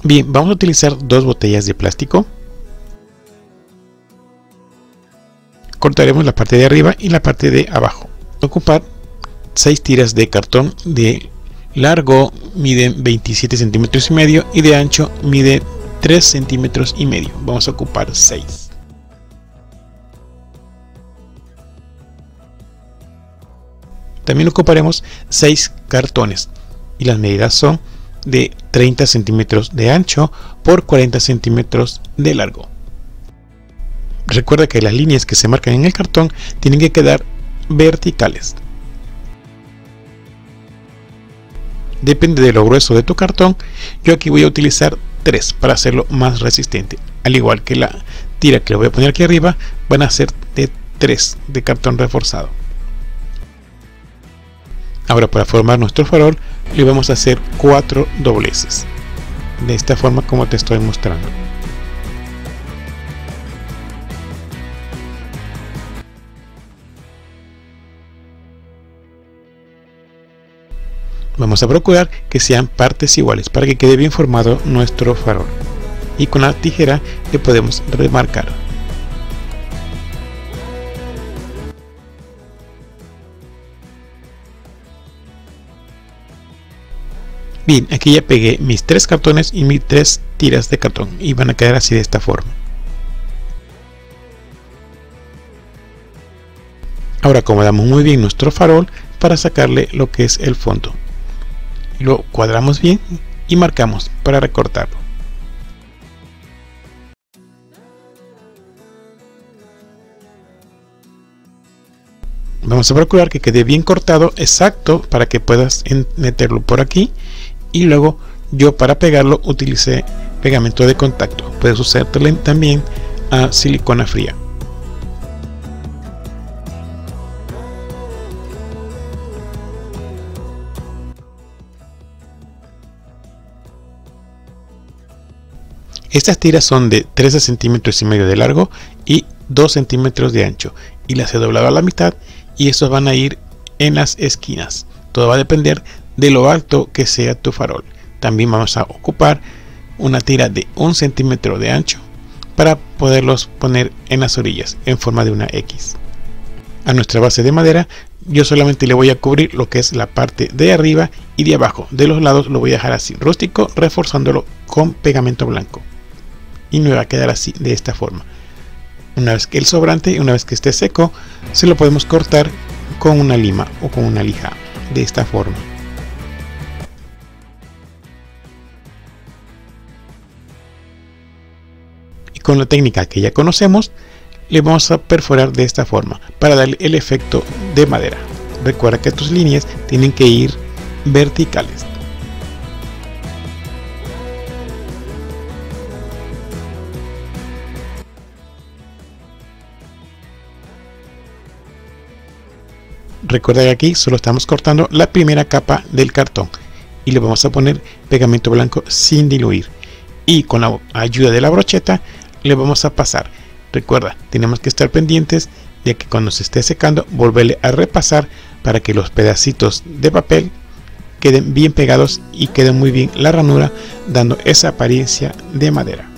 Bien, vamos a utilizar dos botellas de plástico. Cortaremos la parte de arriba y la parte de abajo. Ocupar 6 tiras de cartón. De largo miden 27 centímetros y medio y de ancho mide 3 centímetros y medio. Vamos a ocupar 6. También ocuparemos 6 cartones y las medidas son de 30 centímetros de ancho por 40 centímetros de largo. Recuerda que las líneas que se marcan en el cartón tienen que quedar verticales. Depende de lo grueso de tu cartón. Yo aquí voy a utilizar 3 para hacerlo más resistente. Al igual que la tira que le voy a poner aquí arriba, van a ser de 3 de cartón reforzado. Ahora, para formar nuestro farol le vamos a hacer 4 dobleces, de esta forma como te estoy mostrando. Vamos a procurar que sean partes iguales para que quede bien formado nuestro farol, y con la tijera le podemos remarcar. Bien, aquí ya pegué mis 3 cartones y mis 3 tiras de cartón y van a quedar así de esta forma. Ahora acomodamos muy bien nuestro farol para sacarle lo que es el fondo. Lo cuadramos bien y marcamos para recortarlo. Vamos a procurar que quede bien cortado, exacto, para que puedas meterlo por aquí. Y luego yo para pegarlo utilicé pegamento de contacto. Puedes usar también a silicona fría. Estas tiras son de 13 centímetros y medio de largo y 2 centímetros de ancho, y las he doblado a la mitad, y estos van a ir en las esquinas. Todo va a depender de lo alto que sea tu farol. También vamos a ocupar una tira de 1 centímetro de ancho para poderlos poner en las orillas en forma de una X. A nuestra base de madera yo solamente le voy a cubrir lo que es la parte de arriba y de abajo. De los lados lo voy a dejar así rústico, reforzándolo con pegamento blanco, y me va a quedar así de esta forma. Una vez que el sobrante, una vez que esté seco, se lo podemos cortar con una lima o con una lija de esta forma. Y con la técnica que ya conocemos, le vamos a perforar de esta forma para darle el efecto de madera. Recuerda que tus líneas tienen que ir verticales. Recuerda que aquí solo estamos cortando la primera capa del cartón y le vamos a poner pegamento blanco sin diluir, y con la ayuda de la brocheta le vamos a pasar. Recuerda, tenemos que estar pendientes de que cuando se esté secando volverle a repasar para que los pedacitos de papel queden bien pegados y quede muy bien la ranura, dando esa apariencia de madera.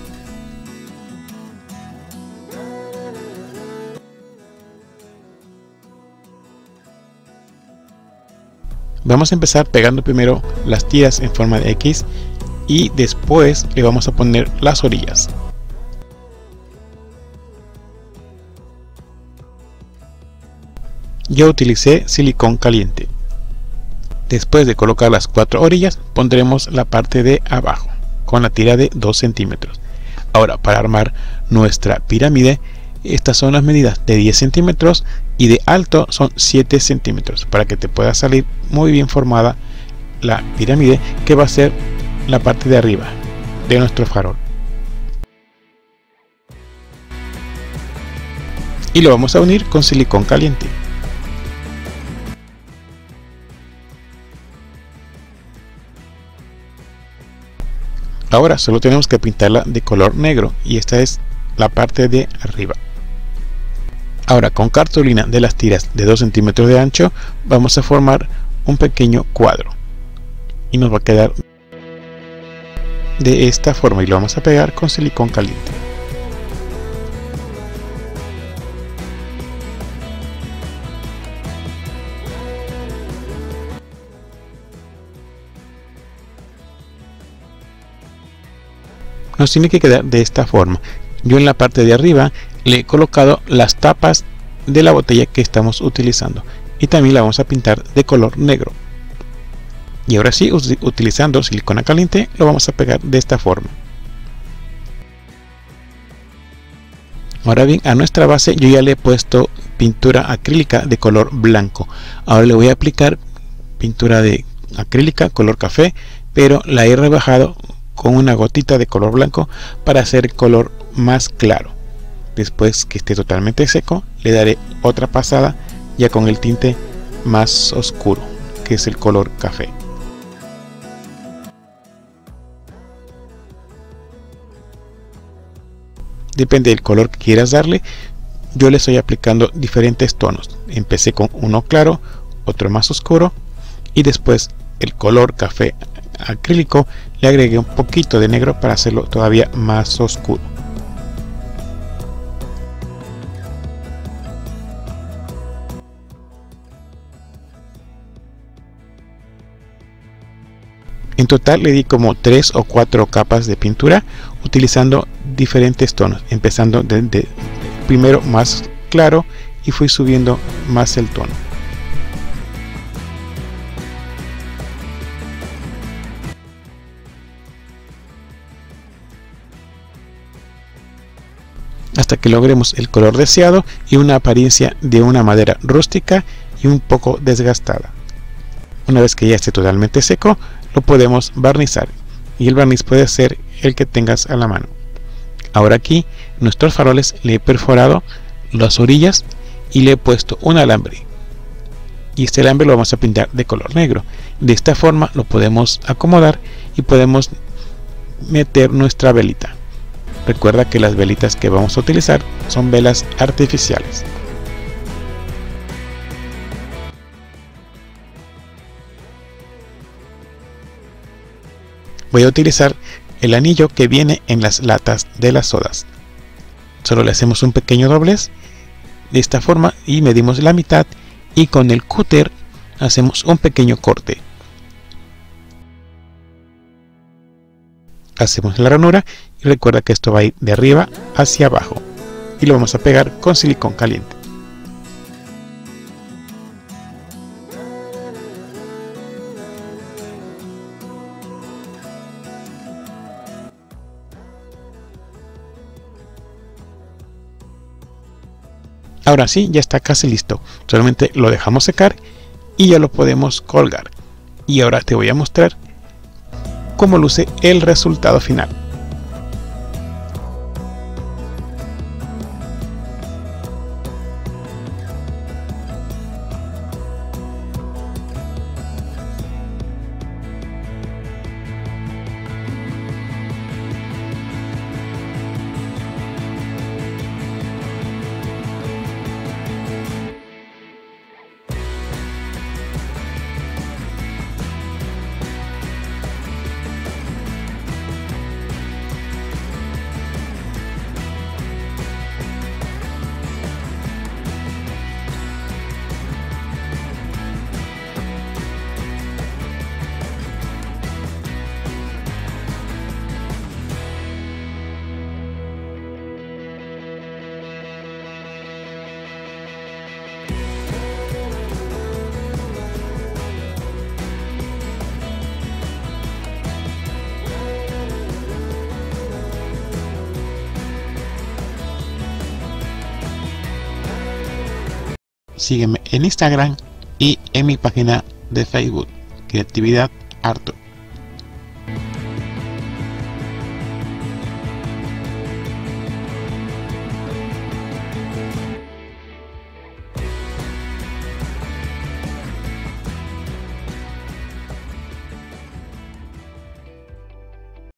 Vamos a empezar pegando primero las tiras en forma de X y después le vamos a poner las orillas. Yo utilicé silicón caliente. Después de colocar las 4 orillas, pondremos la parte de abajo con la tira de 2 centímetros. Ahora, para armar nuestra pirámide, estas son las medidas de 10 centímetros y de alto son 7 centímetros para que te pueda salir muy bien formada la pirámide, que va a ser la parte de arriba de nuestro farol. Y lo vamos a unir con silicón caliente. Ahora solo tenemos que pintarla de color negro, y esta es la parte de arriba. Ahora, con cartulina de las tiras de 2 centímetros de ancho vamos a formar un pequeño cuadro y nos va a quedar de esta forma y lo vamos a pegar con silicón caliente. Nos tiene que quedar de esta forma. Yo en la parte de arriba le he colocado las tapas de la botella que estamos utilizando y también la vamos a pintar de color negro. Y ahora sí, utilizando silicona caliente, lo vamos a pegar de esta forma. Ahora bien, a nuestra base yo ya le he puesto pintura acrílica de color blanco. Ahora le voy a aplicar pintura de acrílica color café, pero la he rebajado con una gotita de color blanco para hacer el color más claro. Después que esté totalmente seco, le daré otra pasada ya con el tinte más oscuro, que es el color café. Depende del color que quieras darle. Yo le estoy aplicando diferentes tonos. Empecé con uno claro, otro más oscuro y después el color café acrílico le agregué un poquito de negro para hacerlo todavía más oscuro. En total le di como 3 o 4 capas de pintura utilizando diferentes tonos, empezando desde primero más claro y fui subiendo más el tono. Hasta que logremos el color deseado y una apariencia de una madera rústica y un poco desgastada. Una vez que ya esté totalmente seco, lo podemos barnizar y el barniz puede ser el que tengas a la mano. Ahora aquí nuestros faroles le he perforado las orillas y le he puesto un alambre y este alambre lo vamos a pintar de color negro. De esta forma lo podemos acomodar y podemos meter nuestra velita. Recuerda que las velitas que vamos a utilizar son velas artificiales. Voy a utilizar el anillo que viene en las latas de las sodas. Solo le hacemos un pequeño doblez de esta forma y medimos la mitad y con el cúter hacemos un pequeño corte. Hacemos la ranura y recuerda que esto va a ir de arriba hacia abajo y lo vamos a pegar con silicón caliente. Ahora sí, ya está casi listo. Solamente lo dejamos secar y ya lo podemos colgar. Y ahora te voy a mostrar cómo luce el resultado final. Sígueme en Instagram y en mi página de Facebook, Creatividad Arto.